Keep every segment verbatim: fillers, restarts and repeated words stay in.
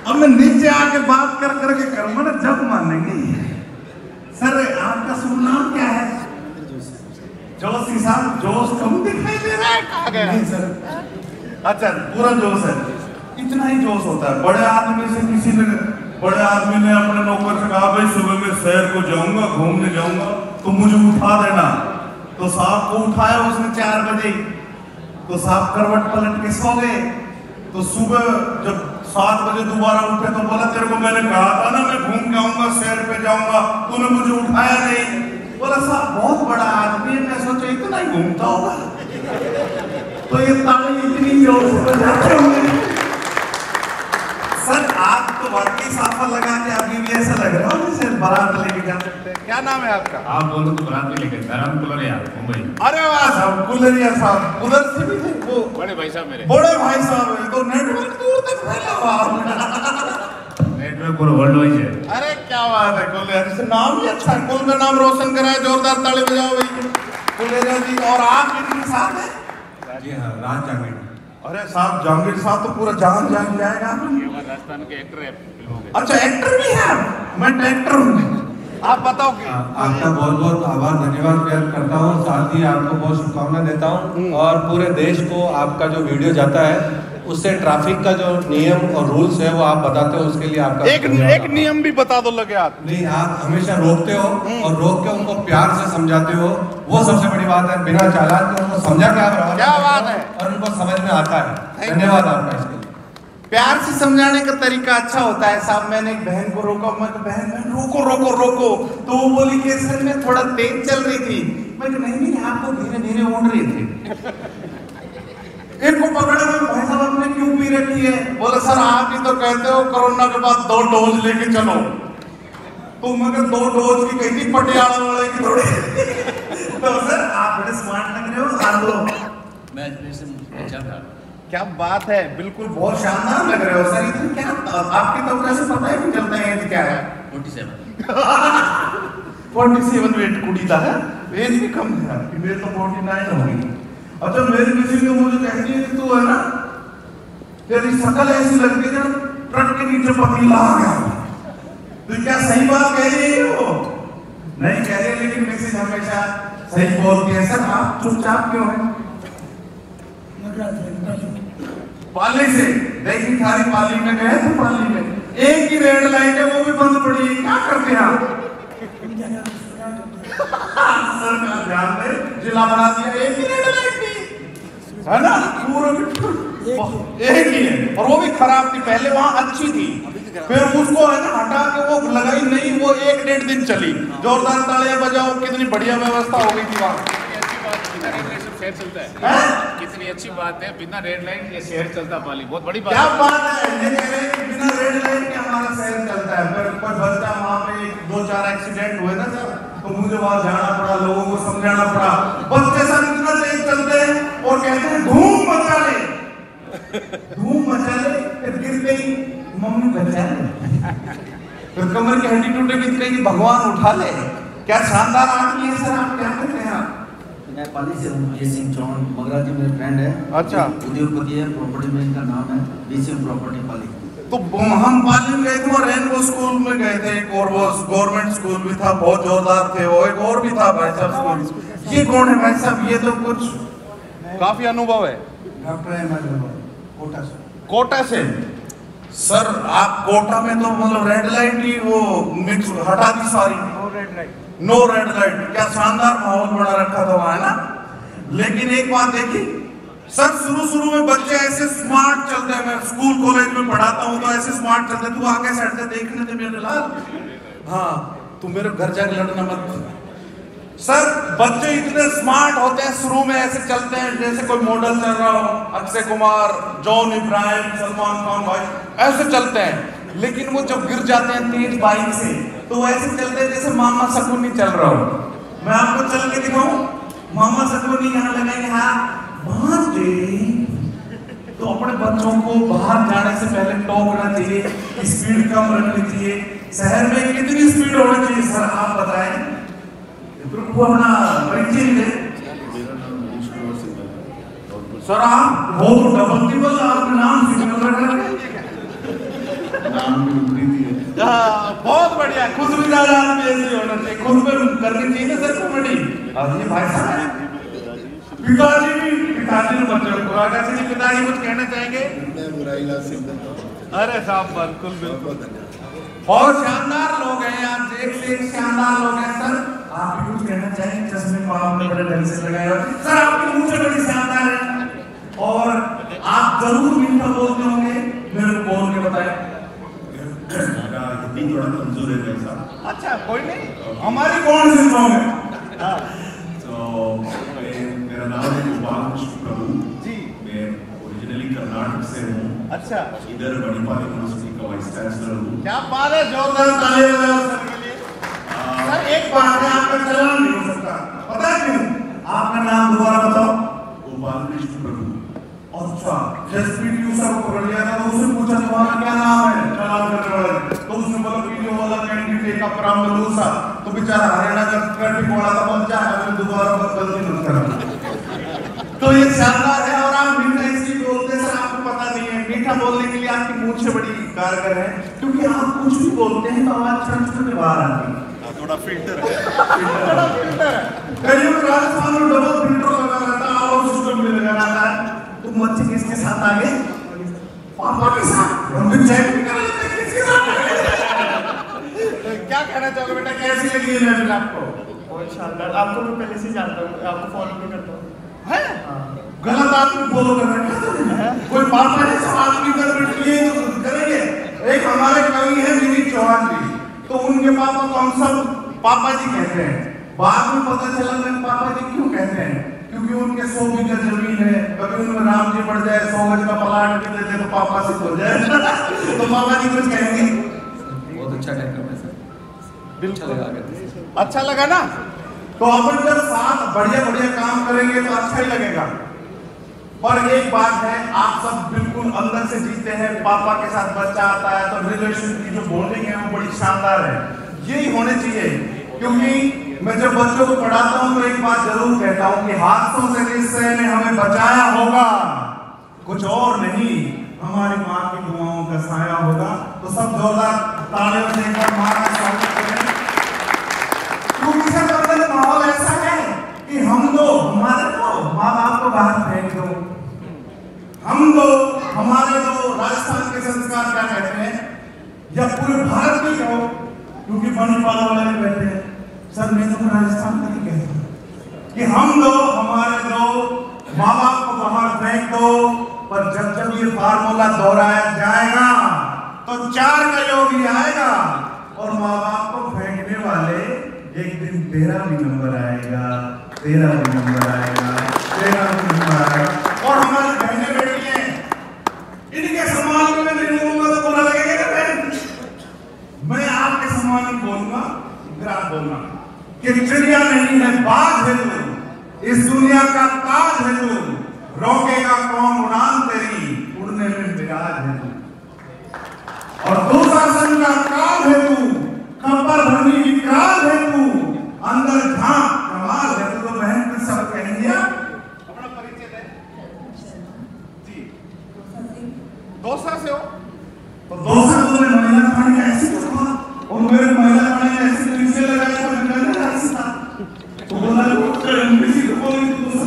अब मैं नीचे आके बात कर करके करूंगा ना जब मानेंगे। सर आपका शुभ नाम क्या है? जोशी साहब। जोश कम दिखाई दे रहा है, कहाँ गया? नहीं सर। अच्छा पूरा जोश है, इतना ही जोश होता है। बड़े आदमी से किसी ने बड़े आदमी ने अपने नौकर से कहा भाई सुबह में शहर को जाऊंगा, घूमने जाऊंगा, तो मुझे उठा देना। तो साहब को उठाया उसने चार बजे, तो साहब करवट पलट के सो गए। तो सुबह जब सात बजे दोबारा उठे तो बोला तेरे को मैंने कहा था ना मैं घूम के आऊंगा, शहर पे जाऊंगा, तूने मुझे उठाया नहीं। बोला साहब बहुत बड़ा आदमी है, मैं सोचा इतना ही घूमता होगा। तो ये ताली इतनी जोर से बजाते होंगे। सर आप तो वाकई साफा लगा के अभी भी ऐसा लग रहा है जैसे बारात लेके जा सकते हैं। क्या नाम है आपका? आप बोलो तो बारात में लेके धर्म कुलरिया मुंबई। अरे वाह साहब, कुलरिया साहब उधर से भी थे वो बड़े भाई साहब मेरे। बड़े भाई साहब है तो नेटवर्क दूर तक फैला हुआ। नेटवर्क पूरा वर्ल्ड वाइड है। अरे क्या बात है, कुलरिया जैसे नाम भी अच्छा है, कुल में नाम रोशन कराए, जोरदार ताली बजाओ भाई कुलरिया जी। और आप इनके साथ हैं? जी हाँ, राज जहांगीर। अरे साहब जहांगीर साहब तो पूरा जान जान जाएगा। राजस्थान के एक्टर है फिल्मों के। अच्छा एक्टर भी है? मैं डायरेक्टर हूँ। आप बताओ कि आपका बहुत बहुत आभार धन्यवाद व्यक्त करता हूँ, साथ ही आपको बहुत शुभकामनाएं देता हूँ। और पूरे देश को आपका जो वीडियो जाता है उससे ट्रैफिक का जो नियम और रूल्स है वो आप बताते हो, उसके लिए आपका एक एक नियम भी बता दो लगे आप। नहीं, आप हमेशा रोकते हो और रोक के उनको प्यार से समझाते हो, वो सबसे बड़ी बात है। बिना चालान के उनको समझा के आप रवाना क्या बात है, और उनको समझ में आता है। धन्यवाद आपका इसके लिए। प्यार से समझाने का तरीका अच्छा होता है साहब। मैंने एक बहन को रोका, मैं बहन बहन रोको रोको रोको, तो वो बोली कि सर मैं थोड़ा तेज चल रही थी। मैं नहीं नहीं आप तो धीरे धीरे उड़ रही थी। एक को पकड़ा मैं भाई साहब आपने क्यों पी रखी है? बोला सर आप ही तो कहते हो कोरोना के बाद दो डोज लेके चलो। तो मगर दो डोज की कही थी पटियाला वाले की थोड़ी। तो सर आप बड़े स्मार्ट लग रहे हो। आ लो मैं से पूछा था। क्या बात है, बिल्कुल बहुत शानदार लग रहे हो सर। इतने क्या आपकी तो कैसे पता है कि चलता है क्या है? सैंतालीस सैंतालीस वेट कुड़ी था है, एज भी कम है मेरे तो उनचास होगी। अच्छा मेरी किसी ने मुझे कहती है कि तू है ना तेरी शक्ल ऐसी लगती है ट्रक के नीचे पतीला आ गया। तो क्या सही बात कह रही है वो? नहीं कह रही, लेकिन मिसेज हमेशा सही बोलती है। सर आप चुपचाप क्यों हैं? पाली से देखी थारी पाली में गए थे, पाली में एक ही रेड लाइट है वो भी बंद पड़ी है, क्या करते हैं आप? सरकार ध्यान दे, जिला बना दिया, एक ही रेड लाइट थी है ना, पूरा एक ही है और वो भी खराब थी। पहले वहां अच्छी थी, फिर उसको है ना हटा के वो लगाई नहीं, वो एक डेढ़ दिन चली। जोरदार तालियां बजाओ, कितनी बढ़िया व्यवस्था हो गई थी वहां। शहर चलता है, कितनी अच्छी बात है, बिना रेड लाइट ये शहर चलता पाली, बहुत बड़ी बात क्या बात है। ये कह रहे हैं कि बिना रेड लाइट के हमारा शहर चलता है। पर कोई बच्चा वहां पे दो चार एक्सीडेंट हुए ना सर, तो मुझे वहां जाना पड़ा, लोगों को समझाना पड़ा। बच्चे सर इतना तेज चलते हैं और कहते हैं धूम मचा ले, धूम मचा ले, फिर गिर गई मम्मी बचा ले, फिर कमर की हड्डी टूटेगी, कहेगी भगवान उठा ले। क्या शानदार आदमी है सर, आप क्या कहते हैं? आप मैं पाली से हूँ, ये सिंह चौहान मगरा जी मेरे फ्रेंड है। अच्छा, उद्योगपति है, प्रॉपर्टी में इनका नाम है बीसीएम प्रॉपर्टी पाली। तो हम पाली में गए थे और रेनबो स्कूल में गए थे, एक और वो गवर्नमेंट स्कूल भी था, बहुत जोरदार थे वो, एक और भी था भाई साहब स्कूल। ये कौन है भाई साहब? ये तो कुछ काफी अनुभव है। डॉक्टर अहमद कोटा से। कोटा से सर आप कोटा में तो मतलब रेड लाइट ही वो मिक्स हटा दी सारी, red light no red light. क्या शानदार माहौल बना रखा था वहां ना। लेकिन एक बात देखी सर, शुरू शुरू में बच्चे ऐसे स्मार्ट चलते हैं, मैं स्कूल कॉलेज में पढ़ाता हूँ तो ऐसे स्मार्ट चलते हैं। तू आगे साइड से देखने थे मेरे लाल, हाँ तू मेरे घर जाके लड़ना मत। सर बच्चे इतने स्मार्ट होते हैं, शुरू में ऐसे चलते हैं जैसे कोई मॉडल चल रहा हो, अक्षय कुमार, जॉन इब्राहिम, सलमान खान भाई ऐसे चलते हैं। लेकिन वो जब गिर जाते हैं तेज बाइक से तो वो ऐसे चलते हैं जैसे मामा शकुनी चल रहा हो। मैं आपको चल के दिखाऊं, मामा शकुनी यहाँ लगाएंगे हाथ बांध दे। तो अपने बच्चों को बाहर जाने से पहले टोकना चाहिए, स्पीड कम रखनी चाहिए। शहर में कितनी स्पीड होनी चाहिए सर आप बताएं? वो अपना परिचय दे सर। आप वो तो डबल टिबल आपका नाम सिग्नल रख रहे हैं। नाम भी विपरीत ही है। हाँ, बहुत बढ़िया, खुद भी दादा भी ऐसे होना चाहिए, खुद पे करनी चाहिए ना सर कॉमेडी। और ये भाई साहब पिताजी भी पिताजी ने बच्चों को आगे से पिताजी कुछ कहना चाहेंगे? अरे साहब बिल्कुल बिल्कुल और शानदार लोग हैं आप, एक से एक शानदार लोग हैं सर। आप भी कुछ कहना चाहेंगे? चश्मे को आपने बड़े ढंग से लगाए हो सर, आपकी मुंह से बड़ी शानदार है और आप जरूर मीठा बोलते होंगे, मेरे को बोल के बताएं। हिंदी थोड़ा कमजोर है मेरे साथ। अच्छा कोई नहीं, हमारी कौन सी सॉन्ग है? तो मेरा नाम है गोपाल कृष्ण प्रभु जी, मैं ओरिजिनली कर्नाटक से हूँ। अच्छा, इधर मणिपाल यूनिवर्सिटी का वाइस चांसलर हूँ। क्या बात है, जोरदार ताली बजाओ सर के लिए। सर एक बात है, आपका चलान नहीं हो सकता, पता है क्यों? आपका नाम दोबारा बताओ। गोपाल कृष्ण प्रभु। अच्छा, जस्ट पीटीयू सर को पकड़ लिया था तो उसने पूछा तुम्हारा क्या नाम है चलान करने वाले, तो उसने बोला पीटीयू वाला कैंडिडेट का प्रामलूसा, तो बेचारा हरियाणा का ट्रैफिक वाला था, बच्चा है दोबारा गलती मत करना। तो ये शानदार है और आप मीठा इसलिए बोलते हैं सर, आपको पता नहीं है मीठा बोलने के लिए आपकी मूंछ बड़ी कारगर है, क्योंकि आप कुछ भी बोलते हैं तो आवाज छट छट बाहर आती है, थोड़ा फिल्टर है। थोड़ा फिल्टर है, कहीं भी राजस्थान में डबल फिल्टर लगा रहता है, आवाज सिस्टम भी लगा रहता है। तुम बच्चे किसके साथ आगे? पापा के साथ। हम भी चेक भी कर लेते हैं किसके साथ। क्या कहना चाहोगे बेटा, कैसी लगी है मैच आपको? बहुत शानदार, आपको मैं पहले से जानता हूँ, आपको फॉलो भी करता हूँ। है? गलत आदमी फॉलो कर रहे हैं, कोई पापा ने सवाल भी कर रहे हैं तो करेंगे। एक हमारे कवि है विनीत चौहान जी, तो उनके पापा को हम सब पापा जी कहते हैं। बाद में पता चला मैं पापा जी क्यों कहते हैं, क्योंकि उनके सौ बीघा जमीन है, कभी उनमें राम जी बढ़ जाए सौ गज का प्लाट भी दे दे तो पापा से हो जाए तो पापा जी कुछ कहेंगे? बहुत अच्छा कार्यक्रम है सर, अच्छा लगा। अच्छा लगा ना? तो अपन जब साथ बढ़िया बढ़िया काम करेंगे तो अच्छा ही लगेगा। पर एक बात है, आप सब बिल्कुल अंदर से जीते हैं, पापा के साथ बच्चा आता है तो रिलेशन की जो बॉन्डिंग है वो बड़ी शानदार है, यही होने चाहिए। क्योंकि मैं जब बच्चों को पढ़ाता हूं तो एक बात जरूर कहता हूं कि हादसों से निश्चय ने हमें बचाया होगा, कुछ और नहीं, हमारी माँ की दुआओं का साया होगा। तो सब जोरदार तालियों से एक बार माँ का स्वागत करें। क्योंकि सर अंदर माहौल ऐसा है कि हम दो हमारे दो माँ बाप को बाहर फेंक दो, हम दो हमारे दो राजस्थान के संस्कार क्या कहते हैं, या पूरे भारत की कहो, क्योंकि मणिपाल वाले बैठे हैं सर, मैं तो राजस्थान का ही कहता हूँ कि हम दो हमारे दो माँ बाप को बाहर फेंक दो, पर जब जब ये फार्मूला दोहराया जाएगा तो चार का योग ही आएगा और माँ बाप को फेंकने वाले एक दिन तेरा भी नंबर आएगा, तेरा भी नंबर आएगा, तेरा भी नंबर आएगा। और हमारी बहनें बेटी हैं, इनके सम्मान में नहीं बोलूंगा तो बुरा लगेगा ना बहन? मैं आपके सम्मान में बोलूंगा, आप बोलना कि चिड़िया नहीं है बाज है तू, इस दुनिया का ताज है तू, रोकेगा कौन उड़ान तेरी, उड़ने में विराज है तू, और दुशासन का काल है तू, खबर भरनी विकराल है तू, अंदर झांक कमाल है तू। तो बहन ने सब कह दिया, अपना परिचय दे जी। दौसा से हो तो दौसा तो मैं महिला थाने का ऐसी था और मेरे महिला थाने का ऐसी तरीके से लगाया था, मैंने कहा ऐसी था तो बोला किसी को बोली तो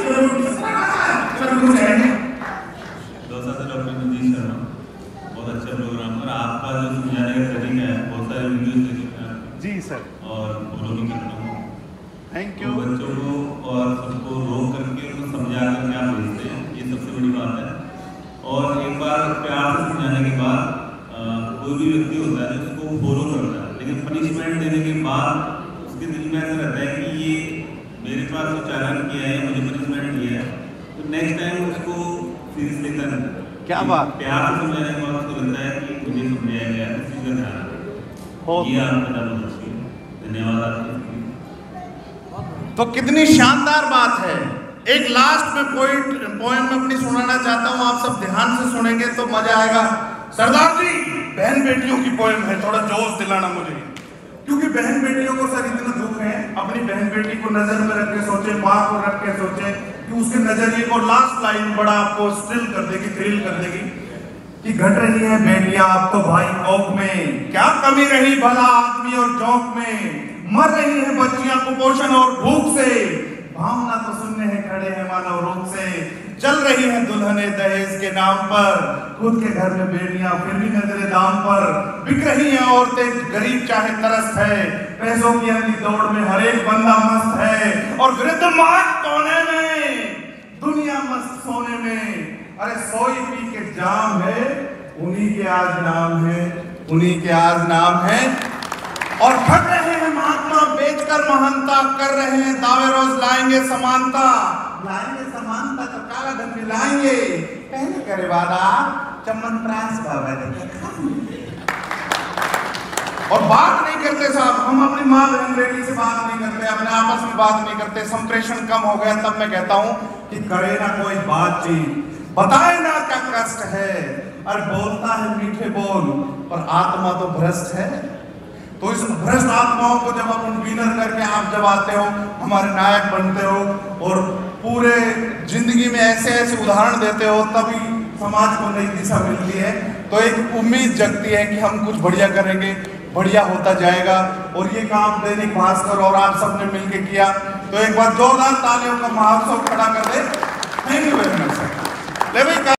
सर कुछ है नहीं। दौसा से डॉक्टर मनजीत शर्मा, बहुत अच्छा प्रोग्राम और आपका जो समझाने का तरीका है, बहुत सारे वीडियोस देखे हैं जी सर और फॉलो भी करता हूँ। थैंक तो यू। बच्चों को और सबको रोक करके उनको समझा करके आप भेजते हैं, ये सबसे बड़ी बात है। और एक बार प्यार से समझाने के बाद कोई भी व्यक्ति होता है जिसको फॉलो करता है, लेकिन पनिशमेंट देने के बाद उसके दिल में ऐसा रहता है कि ये मेरे पास जो चालान किया है, मुझे पनिशमेंट दिया है, तो नेक्स्ट टाइम उसको सीरियस लेता नहीं। क्या बात? प्यार से समझाने के बाद उसको लगता है कि मुझे समझाया गया है, उसी का ध्यान रखो। ये आपका बहुत अच्छी है, धन्यवाद आपका। तो कितनी शानदार बात है। एक लास्ट में कोई पोएम अपनी सुनाना चाहता हूँ, आप सब ध्यान से सुनेंगे तो मजा आएगा। सरदार जी, बहन बेटियों की पोएम है, थोड़ा जोश दिलाना मुझे, क्योंकि बहन बेटियों को सर इतना दुख है। अपनी बहन बेटी को नजर में रख के सोचे, माँ को रख के सोचे कि उसके नजरिए को लास्ट लाइन बड़ा आपको स्टिल कर देगी, थ्रिल कर देगी कि घट रही है बेटियां अब तो भाई कोख में, क्या कमी रही भला आदमी और जौक में, मर रही है बच्चियां कुपोषण और भूख से, भावना तो सुनने हैं खड़े हैं मानव रूप से, चल रही है दुल्हने दहेज के नाम पर, खुद के घर में बेटियां फिर भी नजरे दाम पर, बिक रही हैं औरतें गरीब चाहे तरस्त है, पैसों की अंधी दौड़ में हर एक बंदा मस्त है, और वृद्ध मात कोने में, दुनिया मस्त सोने में, अरे सोई पी के जाम है, उन्हीं के आज नाम है, उन्हीं के आज नाम है, और ठग रहे हैं महात्मा बेचकर महानता, कर रहे हैं दावे रोज लाएंगे समानता, लाएंगे समानता तो काला धन भी लाएंगे, पहले करे वादा चमनप्रास बाबा देखे, और बात नहीं करते साहब, हम अपनी माँ बहन बेटी से बात नहीं करते, अपने आपस में बात नहीं करते, संप्रेषण कम हो गया, तब मैं कहता हूँ कि करे ना कोई बातचीत, बताए ना क्या कष्ट है, और बोलता है मीठे बोल पर आत्मा तो भ्रष्ट है, तो इस भ्रष्ट आत्माओं को जब अपन विनर करके आप जब आते हो, हमारे नायक बनते हो और पूरे जिंदगी में ऐसे ऐसे उदाहरण देते हो, तभी समाज को नई दिशा मिलती है, तो एक उम्मीद जगती है कि हम कुछ बढ़िया करेंगे, बढ़िया होता जाएगा, और ये काम दैनिक भास्कर और आप सबने मिलकर किया, तो एक बार जोरदार तालियों का महोत्सव खड़ा कर दे। Thank you very much.